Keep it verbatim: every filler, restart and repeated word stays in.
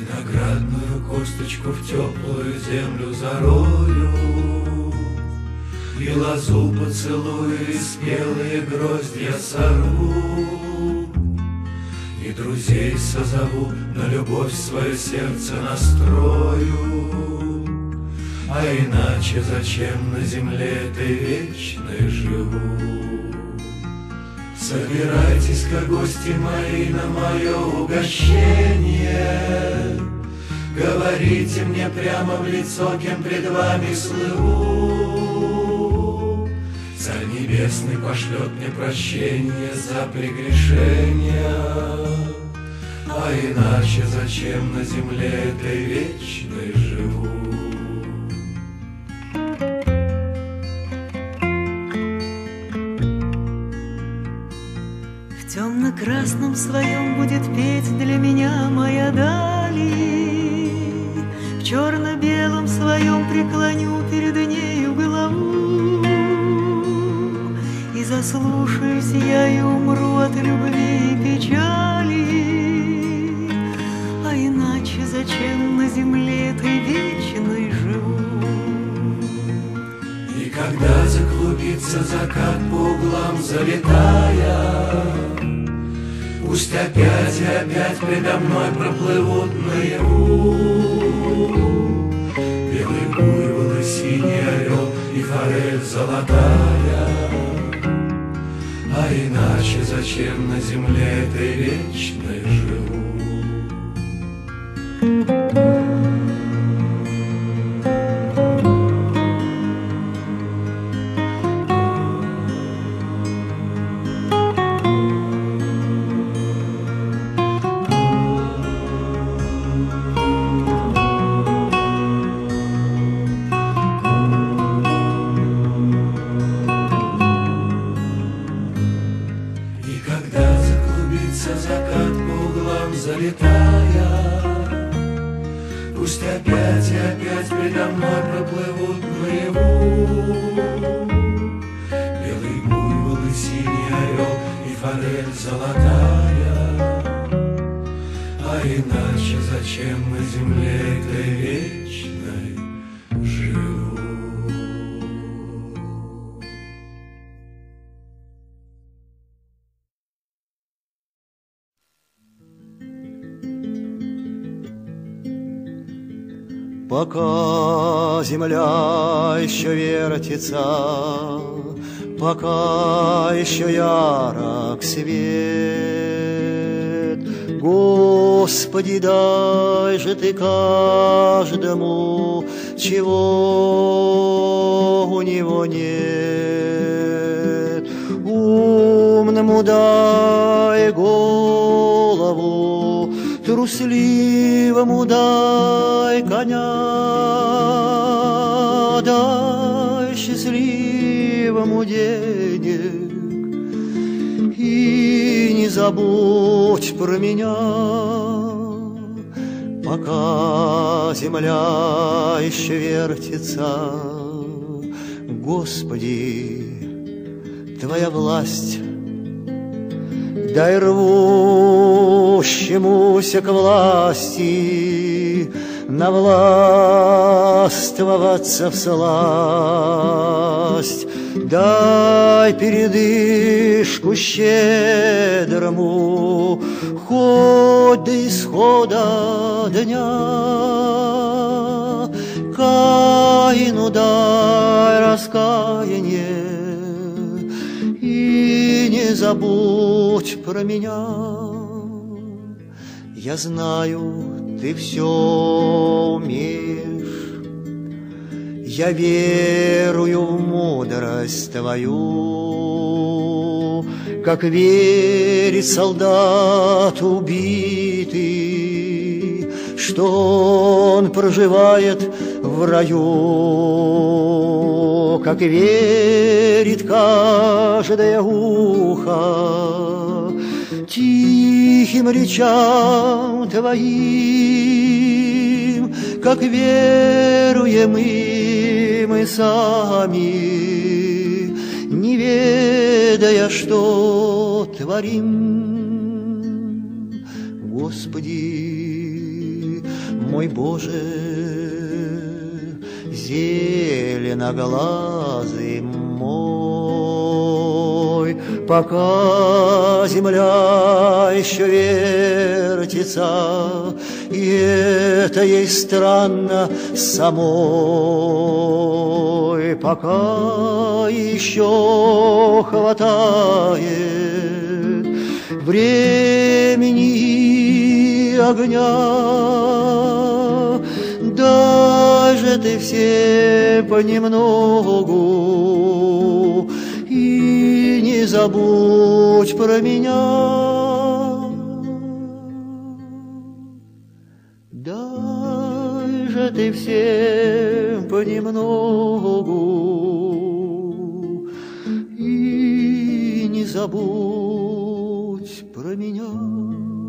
Виноградную косточку в теплую землю зарою, и лозу поцелую, и спелые гроздья сорву, и друзей созову, на любовь свое сердце настрою. А иначе зачем на земле этой вечной живу? Собирайтесь-ка, гости мои, на мое угощение, говорите мне прямо в лицо, кем пред вами слыву. Царь Небесный пошлет мне прощение за прегрешения, а иначе зачем на земле этой вечной живу? В темно-красном своем будет петь для меня моя дали, в черно-белом своем преклоню перед нею голову, и заслушаюсь я и умру от любви и печали, а иначе зачем на земле этой вечной живу? И когда заклубится закат по углам залетая, пусть опять и опять предо мной проплывут наяву белый буйвол и синий орел и форель золотая, а иначе зачем на земле этой вечной живу? Закат по углам залетая, пусть опять и опять предо мной проплывут наяву белый буйвол и синий орел и форель золотая, а иначе зачем на земле этой вечной живу? Пока земля еще вертится, пока еще ярок свет, Господи, дай же Ты каждому, чего у него нет. Умному дай голову, трусливому дай коня, дай счастливому денег, и не забудь про меня, пока земля еще вертится. Господи, Твоя власть дай рвущемуся к власти навластвоваться всласть, дай передышку щедрому хоть до исхода дня, Каину дай раскаяние, и не забудь про меня. Я знаю, Ты все умеешь, я верую в мудрость Твою, как верит солдат убитый, что он проживает в раю, как верит каждое ухо тихим речам Твоим, как веруем и мы сами, не ведая, что творим. Господи, мой Боже, зеленоглазый мой, пока земля еще вертится, и это ей странно самой, пока еще хватает времени и огня, даже ты все понемногу и не забудь про меня. Даже ты все понемногу и не забудь про меня.